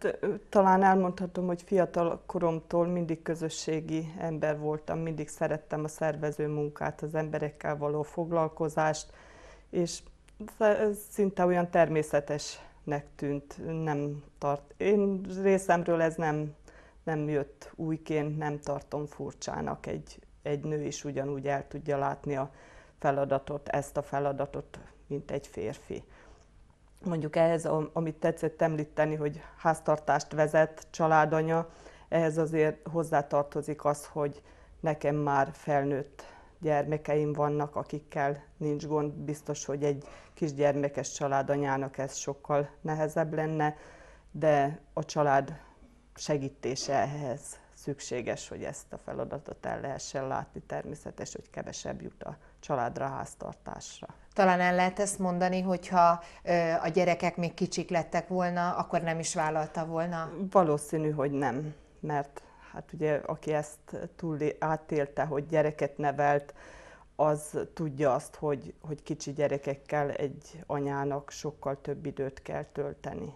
Hát talán elmondhatom, hogy fiatal koromtól mindig közösségi ember voltam, mindig szerettem a szervező munkát, az emberekkel való foglalkozást, és ez szinte olyan természetesnek tűnt, nem tart. Én részemről ez nem jött újként, nem tartom furcsának. Egy nő is ugyanúgy el tudja látni a feladatot, ezt a feladatot, mint egy férfi. Mondjuk ehhez, amit tetszett említeni, hogy háztartást vezet, családanya, ehhez azért hozzátartozik az, hogy nekem már felnőtt gyermekeim vannak, akikkel nincs gond. Biztos, hogy egy kisgyermekes családanyának ez sokkal nehezebb lenne, de a család segítése ehhez szükséges, hogy ezt a feladatot el lehessen látni. Természetes, hogy kevesebb jut a családra, háztartásra. Talán el lehet ezt mondani, hogyha a gyerekek még kicsik lettek volna, akkor nem is vállalta volna? Valószínű, hogy nem, mert hát ugye aki ezt átélte, hogy gyereket nevelt, az tudja azt, hogy kicsi gyerekekkel egy anyának sokkal több időt kell tölteni.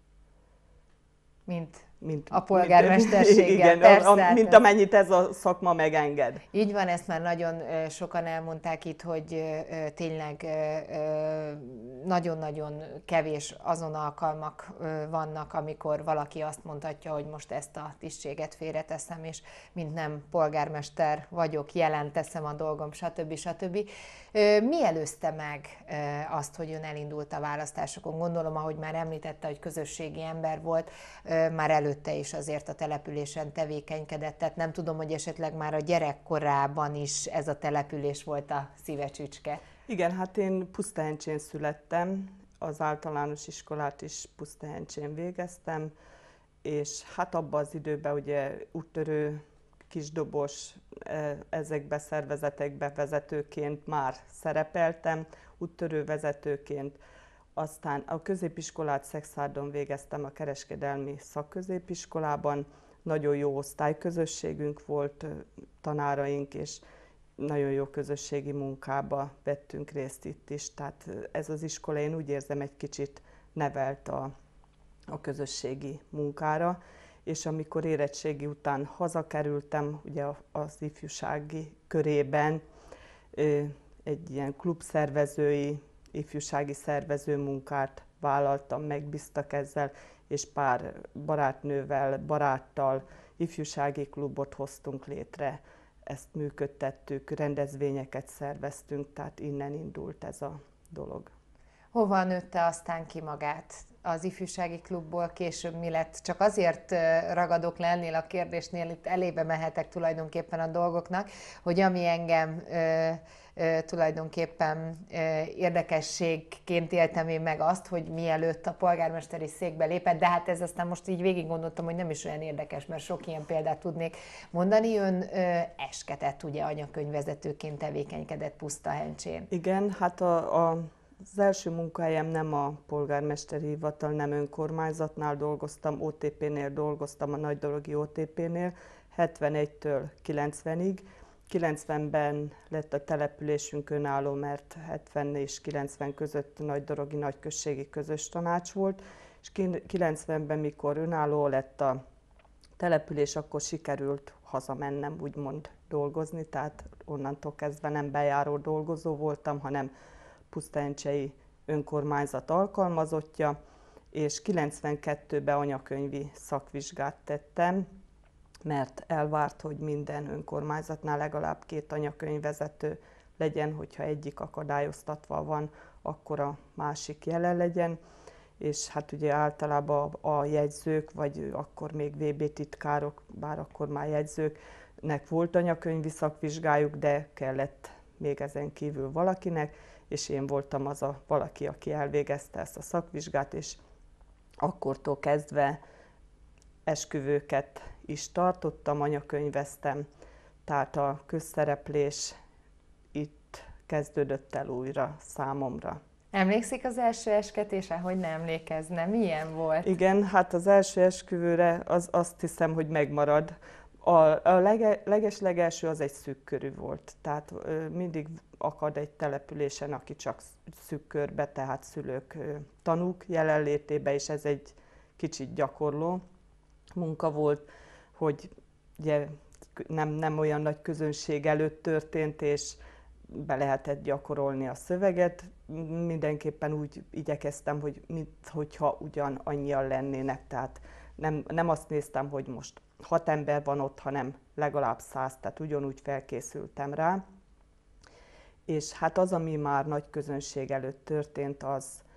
Mint a polgármesterséggel, persze. Mint amennyit ez a szakma megenged. Így van, ezt már nagyon sokan elmondták itt, hogy tényleg nagyon-nagyon kevés azon alkalmak vannak, amikor valaki azt mondhatja, hogy most ezt a tisztséget félreteszem, és mint nem polgármester vagyok, jelen teszem a dolgom, stb. Stb. Mi előzte meg azt, hogy ön elindult a választásokon? Gondolom, ahogy már említette, hogy közösségi ember volt, már előtte is azért a településen tevékenykedett, tehát nem tudom, hogy esetleg már a gyerekkorában is ez a település volt a szíve csücske. Igen, hát én Pusztahencsén születtem, az általános iskolát is Pusztahencsén végeztem, és hát abban az időben ugye úttörő, kisdobos, ezekbe szervezetekbe vezetőként már szerepeltem, úttörő vezetőként. Aztán a középiskolát Szexárdon végeztem, a kereskedelmi szakközépiskolában. Nagyon jó osztályközösségünk volt, tanáraink, és nagyon jó közösségi munkába vettünk részt itt is. Tehát ez az iskola, én úgy érzem, egy kicsit nevelt a közösségi munkára. És amikor érettségi után hazakerültem, ugye az ifjúsági körében egy ilyen klubszervezői, ifjúsági szervező munkát vállaltam, megbíztak ezzel, és pár barátnővel, baráttal ifjúsági klubot hoztunk létre, ezt működtettük, rendezvényeket szerveztünk, tehát innen indult ez a dolog. Hova nőtte aztán ki magát? Az ifjúsági klubból később mi lett? Csak azért ragadok le ennél a kérdésnél, itt elébe mehetek tulajdonképpen a dolgoknak, hogy ami engem tulajdonképpen érdekességként éltem én meg azt, hogy mielőtt a polgármesteri székbe lépett, de hát ez aztán most így végig gondoltam, hogy nem is olyan érdekes, mert sok ilyen példát tudnék mondani. Ön eskedett, ugye anyakönyvvezetőként tevékenykedett Pusztahencsén. Igen, hát az első munkahelyem nem a polgármesteri hivatal, nem önkormányzatnál dolgoztam, OTP-nél dolgoztam, a Nagydorogi OTP-nél, 71-től 90-ig. 90-ben lett a településünk önálló, mert 70 és 90 között Nagydorogi nagyközségi közös tanács volt, és 90-ben, mikor önálló lett a település, akkor sikerült hazamennem, úgymond dolgozni, tehát onnantól kezdve nem bejáró dolgozó voltam, hanem pusztahencsei önkormányzat alkalmazottja, és 92-ben anyakönyvi szakvizsgát tettem, mert elvárt, hogy minden önkormányzatnál legalább 2 anyakönyvvezető legyen, hogyha egyik akadályoztatva van, akkor a másik jelen legyen. És hát ugye általában a jegyzők, vagy akkor még VB titkárok, bár akkor már jegyzőknek volt anyakönyvi szakvizsgájuk, de kellett még ezen kívül valakinek, és én voltam az a valaki, aki elvégezte ezt a szakvizsgát, és akkortól kezdve esküvőket is tartottam, anyakönyveztem, tehát a közszereplés itt kezdődött el újra számomra. Emlékszik az első esketésre, hogy nem emlékezne? Milyen volt? Igen, hát az első esküvőre azt hiszem, hogy megmarad. A legeslegelső az egy szűk körű volt, tehát mindig akad egy településen, aki csak szűk körbe, tehát szülők, tanúk jelenlétébe, és ez egy kicsit gyakorló munka volt, hogy ugye nem olyan nagy közönség előtt történt, és be lehetett gyakorolni a szöveget. Mindenképpen úgy igyekeztem, hogy minthogyha ugyan annyian lennének, tehát nem azt néztem, hogy most 6 ember van ott, hanem legalább 100, tehát ugyanúgy felkészültem rá. És hát az, ami már nagy közönség előtt történt,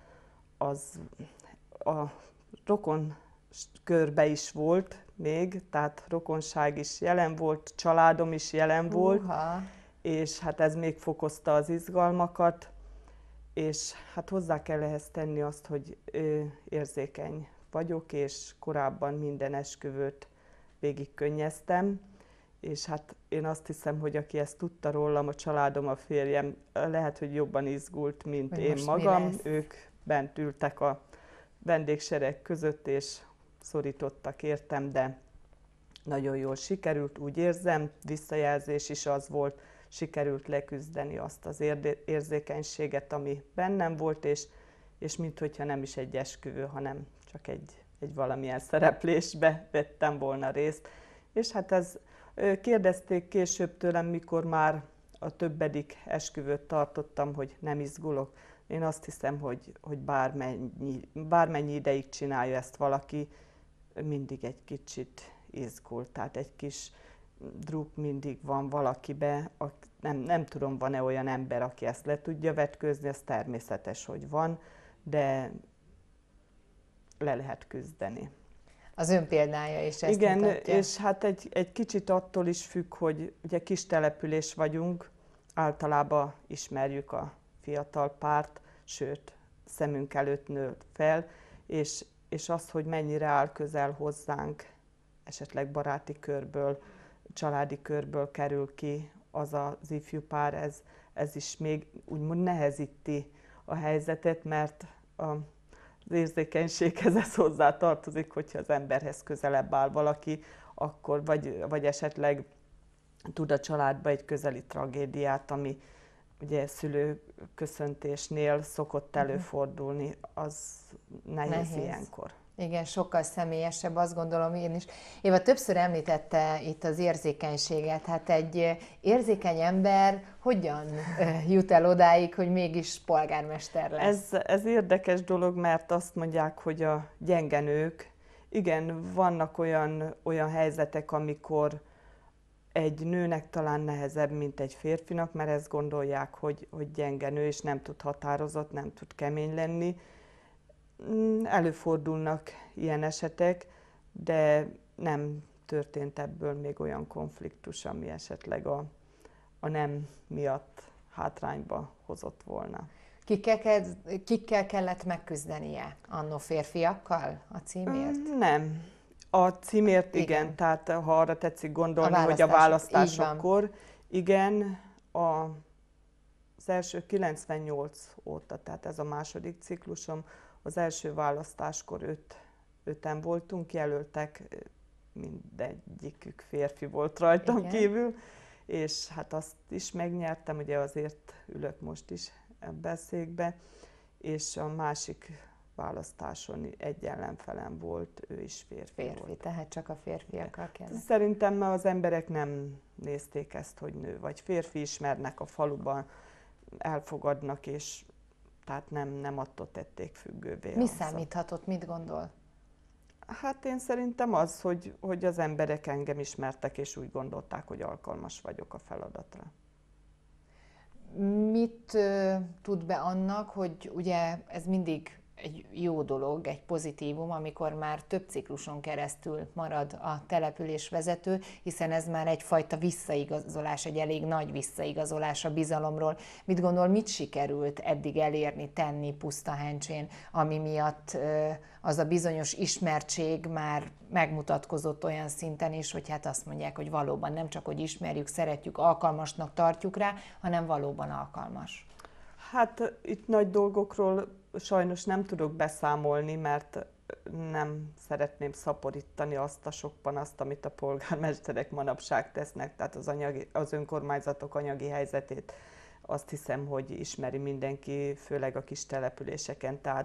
az a rokon körbe is volt még, tehát rokonság is jelen volt, családom is jelen volt, és hát ez még fokozta az izgalmakat, és hát hozzá kell ehhez tenni azt, hogy érzékeny vagyok, és korábban minden esküvőt végigkönnyeztem, és hát én azt hiszem, hogy aki ezt tudta rólam, a családom, a férjem, lehet, hogy jobban izgult, mint hogy én magam. Ők bent ültek a vendégsereg között, és szorítottak értem, de nagyon jól sikerült, úgy érzem, visszajelzés is az volt, sikerült leküzdeni azt az érzékenységet, ami bennem volt, és minthogyha nem is egy esküvő, hanem csak egy valamilyen szereplésbe vettem volna részt. És hát ez kérdezték később tőlem, mikor már a többedik esküvőt tartottam, hogy nem izgulok. Én azt hiszem, hogy bármennyi ideig csinálja ezt valaki, mindig egy kicsit izgul. Tehát egy kis druk mindig van valakibe. Nem tudom, van-e olyan ember, aki ezt le tudja vetkőzni, ez természetes, hogy van, de le lehet küzdeni. Az ön példája is ezt igen, mutatja. És hát egy kicsit attól is függ, hogy ugye kis település vagyunk, általában ismerjük a fiatal párt, sőt, szemünk előtt nő fel, és az, hogy mennyire áll közel hozzánk, esetleg baráti körből, családi körből kerül ki az az ifjú pár, ez is még úgymond nehezíti a helyzetet, mert az érzékenységhez ez hozzá tartozik, hogyha az emberhez közelebb áll valaki, akkor vagy esetleg tud a családba egy közeli tragédiát, ami ugye szülőköszöntésnél szokott előfordulni, az nehéz ilyenkor. Igen, sokkal személyesebb, azt gondolom én is. Éva többször említette itt az érzékenységet. Hát egy érzékeny ember hogyan jut el odáig, hogy mégis polgármester lesz? Ez érdekes dolog, mert azt mondják, hogy a gyenge nők, igen, vannak olyan helyzetek, amikor egy nőnek talán nehezebb, mint egy férfinak, mert ezt gondolják, hogy gyenge nő, és nem tud határozott, nem tud kemény lenni. Előfordulnak ilyen esetek, de nem történt ebből még olyan konfliktus, ami esetleg a nem miatt hátrányba hozott volna. Kikkel kellett megküzdenie? Anno férfiakkal a címért? Nem. A címért igen, tehát ha arra tetszik gondolni, hogy a választásokkor, igen, az első 98 óta, tehát ez a második ciklusom, az első választáskor öten voltunk, jelöltek, mindegyikük férfi volt rajtam kívül, és hát azt is megnyertem, ugye azért ülök most is ebben a székbe, és a másik választáson egy ellenfelem volt, ő is férfi volt. Tehát csak a férfiakkal kellett. Szerintem az emberek nem nézték ezt, hogy nő vagy férfi, ismernek a faluban, elfogadnak, és tehát nem attól tették függővé. Mi számíthatott, mit gondol? Hát én szerintem az, hogy az emberek engem ismertek, és úgy gondolták, hogy alkalmas vagyok a feladatra. Mit tud be annak, hogy ugye ez mindig egy jó dolog, egy pozitívum, amikor már több cikluson keresztül marad a településvezető, hiszen ez már egyfajta visszaigazolás, egy elég nagy visszaigazolás a bizalomról. Mit gondol, mit sikerült eddig elérni, tenni Pusztahencsén, ami miatt az a bizonyos ismertség már megmutatkozott olyan szinten is, hogy hát azt mondják, hogy valóban nem csak, hogy ismerjük, szeretjük, alkalmasnak tartjuk rá, hanem valóban alkalmas. Hát itt nagy dolgokról sajnos nem tudok beszámolni, mert nem szeretném szaporítani azt a sok panaszt, amit a polgármesterek manapság tesznek, tehát az önkormányzatok anyagi helyzetét azt hiszem, hogy ismeri mindenki, főleg a kis településeken, tehát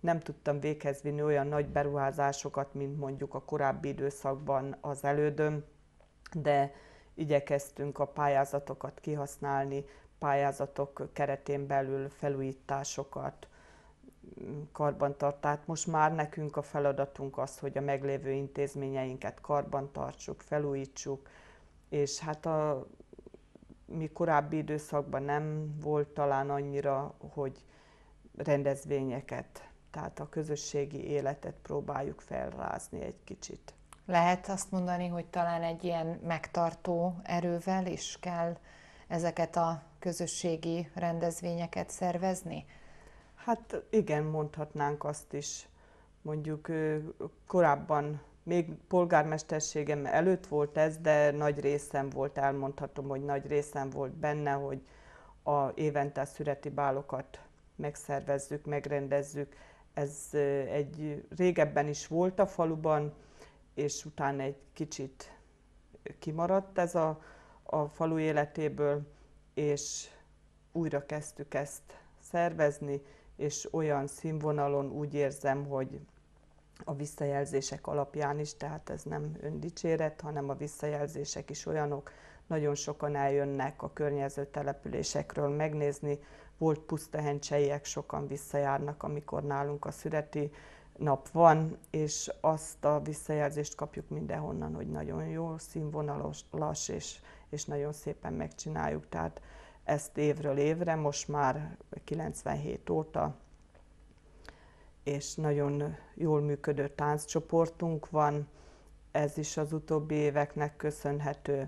nem tudtam véghez vinni olyan nagy beruházásokat, mint mondjuk a korábbi időszakban az elődöm, de igyekeztünk a pályázatokat kihasználni, pályázatok keretén belül felújításokat, karbantartást. Most már nekünk a feladatunk az, hogy a meglévő intézményeinket karbantartsuk, felújítsuk, és hát a mi korábbi időszakban nem volt talán annyira, hogy rendezvényeket, tehát a közösségi életet próbáljuk felrázni egy kicsit. Lehet azt mondani, hogy talán egy ilyen megtartó erővel is kell ezeket a közösségi rendezvényeket szervezni? Hát igen, mondhatnánk azt is. Mondjuk korábban, még polgármesterségem előtt volt ez, de nagy részem volt, elmondhatom, hogy nagy részem volt benne, hogy évente a szüreti bálokat megszervezzük, megrendezzük. Ez régebben is volt a faluban, és utána egy kicsit kimaradt ez a falu életéből, és újra kezdtük ezt szervezni, és olyan színvonalon úgy érzem, hogy a visszajelzések alapján is, tehát ez nem öndicséret, hanem a visszajelzések is olyanok, nagyon sokan eljönnek a környező településekről megnézni, volt pusztahencseiek, sokan visszajárnak, amikor nálunk a szüreti nap van, és azt a visszajelzést kapjuk mindenhonnan, hogy nagyon jó, színvonalas, és nagyon szépen megcsináljuk. Tehát ezt évről évre, most már 97 óta, és nagyon jól működő tánccsoportunk van, ez is az utóbbi éveknek köszönhető.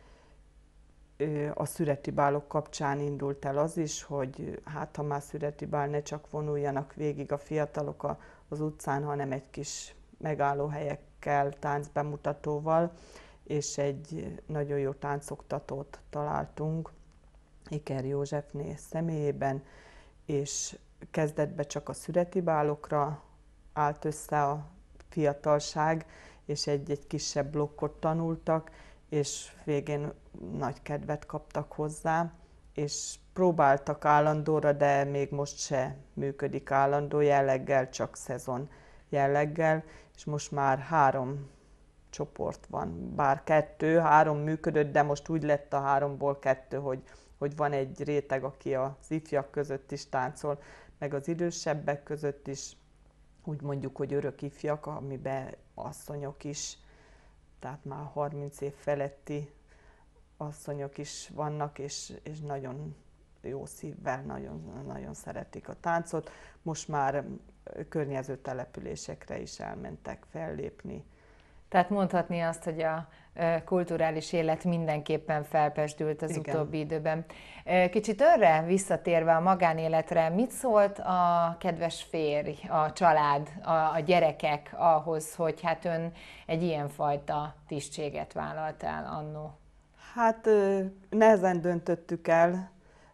A szüreti bálok kapcsán indult el az is, hogy hát ha már szüreti bál, ne csak vonuljanak végig a fiatalok az utcán, hanem egy kis megállóhelyekkel, táncbemutatóval, és egy nagyon jó táncoktatót találtunk Iker Józsefné személyében, és kezdetben csak a szüreti bálokra állt össze a fiatalság, és egy kisebb blokkot tanultak, és végén nagy kedvet kaptak hozzá, és próbáltak állandóra, de még most se működik állandó jelleggel, csak szezon jelleggel, és most már 3 csoport van, bár 2-3 működött, de most úgy lett a 3-ból 2, hogy van egy réteg, aki az ifjak között is táncol, meg az idősebbek között is, úgy mondjuk, hogy örök ifjak, amiben asszonyok is, tehát már 30 év feletti asszonyok is vannak, és nagyon jó szívvel, nagyon, nagyon szeretik a táncot. Most már környező településekre is elmentek fellépni. Tehát mondhatni azt, hogy a kulturális élet mindenképpen felpezsdült az utóbbi időben. Kicsit önre visszatérve a magánéletre, mit szólt a kedves férj, a család, a gyerekek ahhoz, hogy hát ön egy ilyenfajta tisztséget vállalt el annó? Hát nehezen döntöttük el.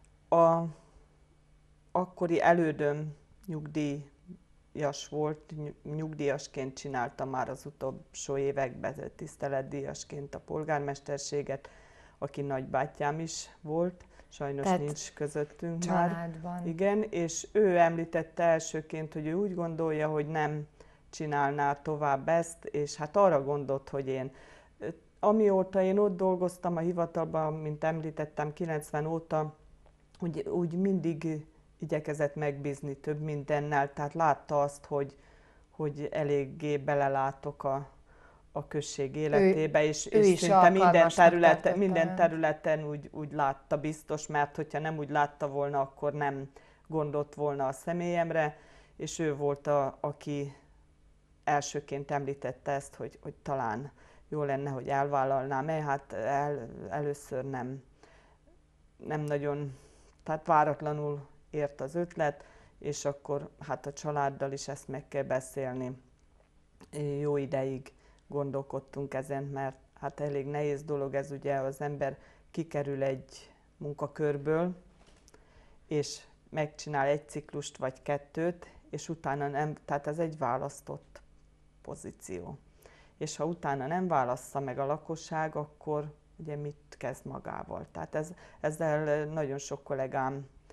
Akkori elődöm nyugdíjas volt, nyugdíjasként csinálta már az utolsó években tiszteletdíjasként a polgármesterséget, aki nagybátyám is volt, sajnos tehát nincs közöttünk családban. Már. Igen, és ő említette elsőként, hogy ő úgy gondolja, hogy nem csinálná tovább ezt, és hát arra gondolt, hogy én amióta én ott dolgoztam a hivatalban, mint említettem, 90 óta, úgy mindig igyekezett megbízni több mindennel, tehát látta azt, hogy eléggé belelátok a község életébe, és szinte minden területen úgy látta biztos, mert hogyha nem úgy látta volna, akkor nem gondolt volna a személyemre, és ő volt aki elsőként említette ezt, hogy talán jó lenne, hogy elvállalnám, hát először nem nagyon, tehát váratlanul ért az ötlet, és akkor hát a családdal is ezt meg kell beszélni. Jó ideig gondolkodtunk ezen, mert hát elég nehéz dolog ez, ugye az ember kikerül egy munkakörből, és megcsinál egy ciklust vagy 2, és utána nem, tehát ez egy választott pozíció. És ha utána nem válassza meg a lakosság, akkor ugye mit kezd magával. Tehát ezzel nagyon sok kollégám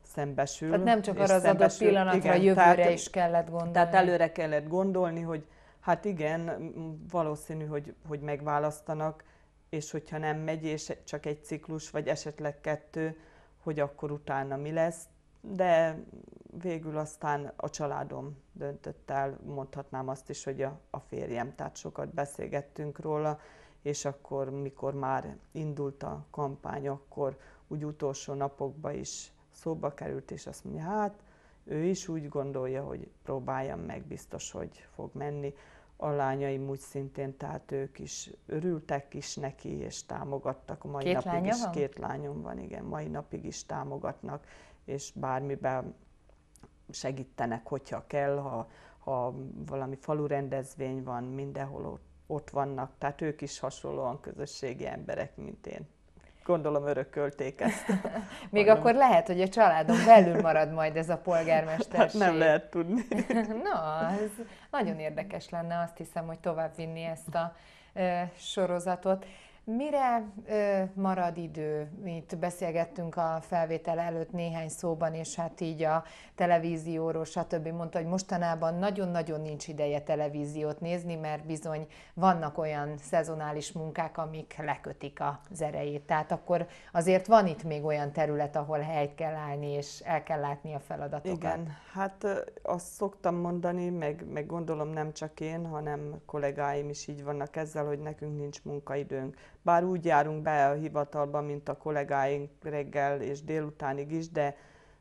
szembesül. Tehát nem csak és arra az adott szembesül, pillanatra, igen, a jövőre tehát, is kellett gondolni. Tehát előre kellett gondolni, hogy hát igen, valószínű, hogy megválasztanak, és hogyha nem megy, és csak egy ciklus, vagy esetleg 2, hogy akkor utána mi lesz. De végül aztán a családom döntött el, mondhatnám azt is, hogy a férjem, tehát sokat beszélgettünk róla, és akkor, mikor már indult a kampány, akkor úgy utolsó napokban is szóba került, és azt mondja, hát ő is úgy gondolja, hogy próbáljam meg, biztos, hogy fog menni. A lányaim úgy szintén, tehát ők is örültek is neki, és támogattak. A mai 2 napig lánya is van? 2 lányom van, igen, mai napig is támogatnak, és bármiben segítenek, hogyha kell, ha valami falu rendezvény van, mindenhol ott vannak, tehát ők is hasonlóan közösségi emberek, mint én. Gondolom örökölték ezt. Még akkor lehet, hogy a családon belül marad majd ez a polgármesterség. Hát nem lehet tudni. Na, ez nagyon érdekes lenne, azt hiszem, hogy továbbvinni ezt a sorozatot. Mire marad idő? Itt beszélgettünk a felvétel előtt néhány szóban, és hát így a televízióról, stb. Mondta, hogy mostanában nagyon-nagyon nincs ideje televíziót nézni, mert bizony vannak olyan szezonális munkák, amik lekötik az erejét. Tehát akkor azért van itt még olyan terület, ahol helyt kell állni, és el kell látni a feladatokat. Igen, hát azt szoktam mondani, meg gondolom nem csak én, hanem kollégáim is így vannak ezzel, hogy nekünk nincs munkaidőnk. Bár úgy járunk be a hivatalba, mint a kollégáink reggel és délutánig is, de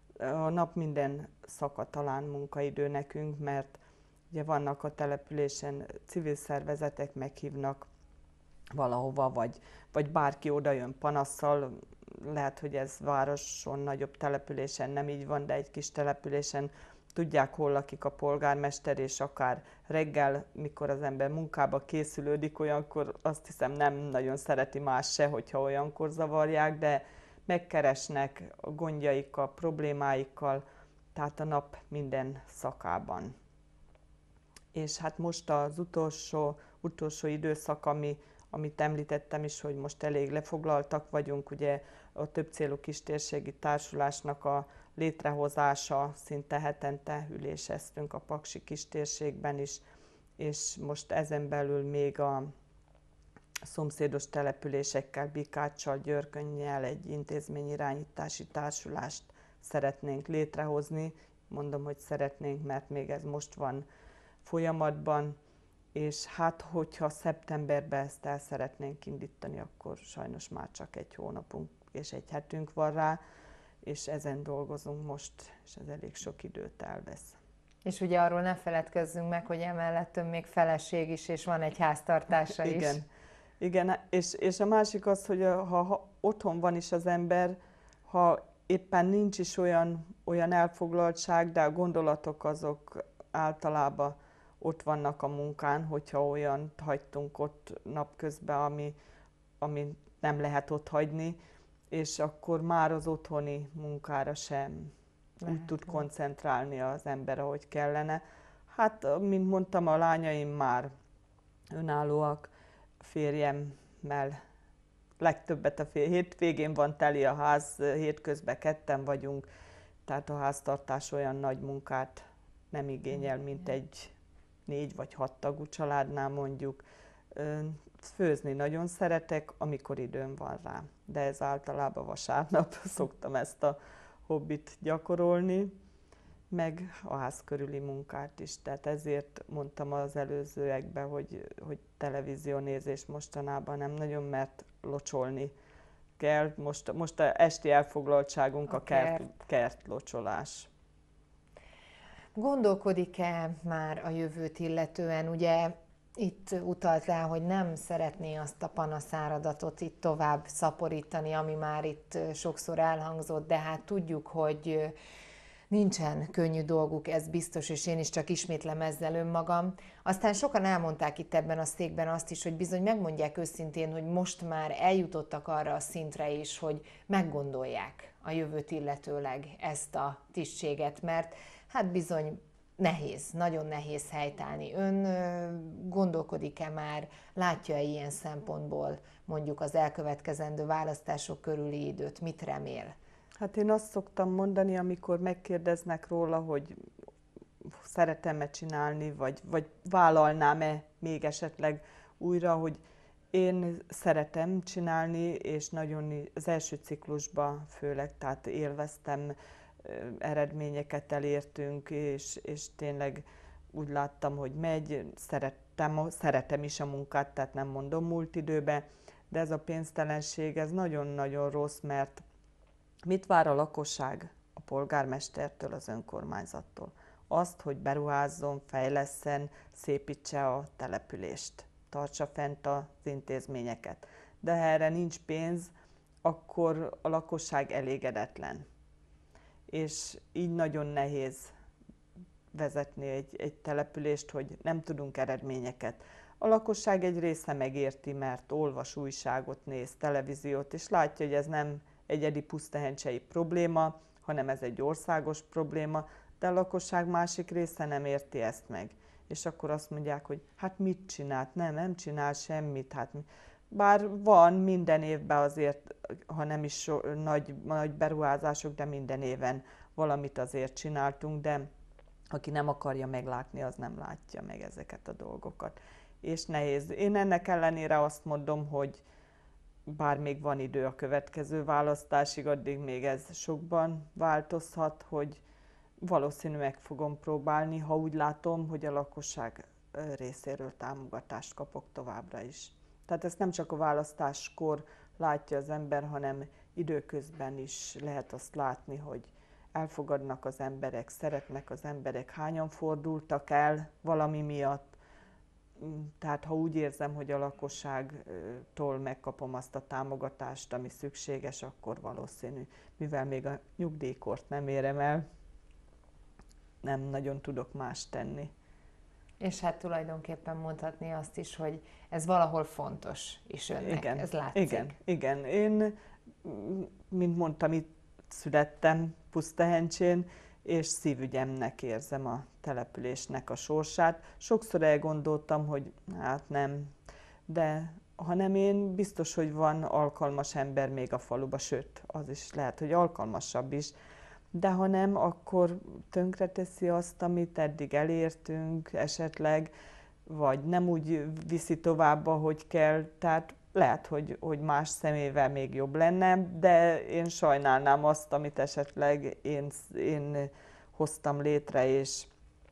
a nap minden szaka talán munkaidő nekünk, mert ugye vannak a településen civil szervezetek, meghívnak valahova, vagy bárki oda jön panasszal. Lehet, hogy ez városon, nagyobb településen nem így van, de egy kis településen tudják, hol lakik a polgármester, és akár reggel, mikor az ember munkába készülődik, olyankor azt hiszem nem nagyon szereti más se, hogyha olyankor zavarják, de megkeresnek a gondjaikkal, problémáikkal, tehát a nap minden szakában. És hát most az utolsó időszak, amit említettem is, hogy most elég lefoglaltak vagyunk, ugye a többcélú kistérségi társulásnak a létrehozása, szinte hetente üléseztünk a Paksi kistérségben is, és most ezen belül még a szomszédos településekkel, Bikáccsal, Györkönnyel egy intézményirányítási társulást szeretnénk létrehozni. Mondom, hogy szeretnénk, mert még ez most van folyamatban, és hát, hogyha szeptemberben ezt el szeretnénk indítani, akkor sajnos már csak 1 hónapunk és 1 hetünk van rá, és ezen dolgozunk most, és ez elég sok időt elvesz. És ugye arról ne feledkezzünk meg, hogy emellett ön még feleség is, és van egy háztartása is. Igen, és a másik az, hogy ha otthon van is az ember, ha éppen nincs is olyan elfoglaltság, de a gondolatok azok általában ott vannak a munkán, hogyha olyan hagytunk ott napközben, ami nem lehet ott hagyni, és akkor már az otthoni munkára sem úgy tud koncentrálni az ember, ahogy kellene. Hát, mint mondtam, a lányaim már önállóak, férjemmel legtöbbet a hétvégén van teli a ház, hétközben 2-en vagyunk, tehát a háztartás olyan nagy munkát nem igényel, mint egy 4 vagy 6 tagú családnál mondjuk. Főzni nagyon szeretek, amikor időm van rá, de ez általában vasárnap szoktam ezt a hobbit gyakorolni, meg a ház körüli munkát is. Tehát ezért mondtam az előzőekben, hogy televíziónézés mostanában nem nagyon, mert locsolni kell. Most a esti elfoglaltságunk a kertlocsolás. Gondolkodik-e már a jövőt illetően? Ugye itt utalt rá, hogy nem szeretné azt a panaszáradatot itt tovább szaporítani, ami már itt sokszor elhangzott, de hát tudjuk, hogy nincsen könnyű dolguk, ez biztos, és én is csak ismétlem ezzel önmagam. Aztán sokan elmondták itt ebben a székben azt is, hogy bizony megmondják őszintén, hogy most már eljutottak arra a szintre is, hogy meggondolják a jövőt illetőleg ezt a tisztséget, mert hát bizony nehéz, nagyon nehéz helytállni. Ön gondolkodik-e már, látja-e ilyen szempontból mondjuk az elkövetkezendő választások körüli időt, mit remél? Hát én azt szoktam mondani, amikor megkérdeznek róla, hogy szeretem-e csinálni, vagy vállalnám-e még esetleg újra, hogy én szeretem csinálni, és nagyon az első ciklusban főleg, tehát élveztem, eredményeket elértünk, és tényleg úgy láttam, hogy megy, szeretem is a munkát, tehát nem mondom múlt időbe, de ez a pénztelenség, ez nagyon-nagyon rossz, mert mit vár a lakosság a polgármestertől, az önkormányzattól? Azt, hogy beruházzon, fejlesszen, szépítse a települést, tartsa fent az intézményeket. De ha erre nincs pénz, akkor a lakosság elégedetlen. És így nagyon nehéz vezetni egy települést, hogy nem tudunk eredményeket. A lakosság egy része megérti, mert olvas újságot, néz televíziót, és látja, hogy ez nem egyedi pusztahencsei probléma, hanem ez egy országos probléma, de a lakosság másik része nem érti ezt meg. És akkor azt mondják, hogy hát mit csinált? Nem csinál semmit. Hát, bár van minden évben azért, ha nem is nagy beruházások, de minden éven valamit azért csináltunk, de aki nem akarja meglátni, az nem látja meg ezeket a dolgokat. És nehéz. Én ennek ellenére azt mondom, hogy bár még van idő a következő választásig, addig még ez sokban változhat, hogy valószínű meg fogom próbálni, ha úgy látom, hogy a lakosság részéről támogatást kapok továbbra is. Tehát ezt nem csak a választáskor látja az ember, hanem időközben is lehet azt látni, hogy elfogadnak az emberek, szeretnek az emberek, hányan fordultak el valami miatt. Tehát ha úgy érzem, hogy a lakosságtól megkapom azt a támogatást, ami szükséges, akkor valószínű, mivel még a nyugdíjkort nem érem el, nem nagyon tudok más tenni. És hát tulajdonképpen mondhatni azt is, hogy ez valahol fontos is önnek, Igen, ez látszik. igen. Én, mint mondtam, itt születtem Pusztahencsén, és szívügyemnek érzem a településnek a sorsát. Sokszor elgondoltam, hogy hát nem, de ha nem én, biztos, hogy van alkalmas ember még a faluba, sőt, az is lehet, hogy alkalmasabb is, de ha nem, akkor tönkreteszi azt, amit eddig elértünk esetleg, vagy nem úgy viszi tovább, ahogy kell, tehát lehet, hogy más szemével még jobb lenne, de én sajnálnám azt, amit esetleg én hoztam létre, és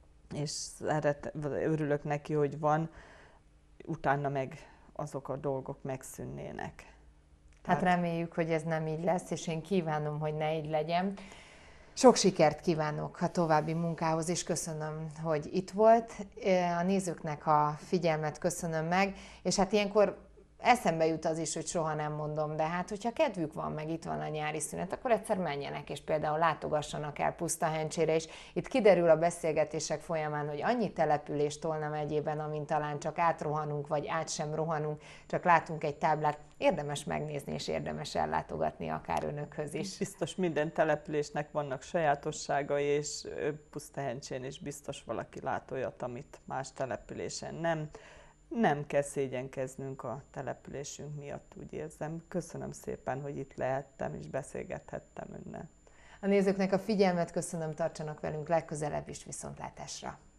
örülök neki, hogy van, utána meg azok a dolgok megszűnnének. Hát reméljük, hogy ez nem így lesz, és én kívánom, hogy ne így legyen. Sok sikert kívánok a további munkához, és köszönöm, hogy itt volt. A nézőknek a figyelmet köszönöm meg, és hát ilyenkor eszembe jut az is, hogy soha nem mondom, de hát, hogyha kedvük van, meg itt van a nyári szünet, akkor egyszer menjenek, és például látogassanak el Pusztahencsére, és itt kiderül a beszélgetések folyamán, hogy annyi település Tolna megyében, amint talán csak átrohanunk, vagy át sem rohanunk, csak látunk egy táblát, érdemes megnézni, és érdemes ellátogatni akár önökhöz is. Biztos minden településnek vannak sajátosságai, és Pusztahencsén is biztos valaki lát olyat, amit más településen nem. Nem kell szégyenkeznünk a településünk miatt, úgy érzem. Köszönöm szépen, hogy itt lehettem és beszélgethettem önnel. A nézőknek a figyelmet köszönöm, tartsanak velünk legközelebb is, viszontlátásra!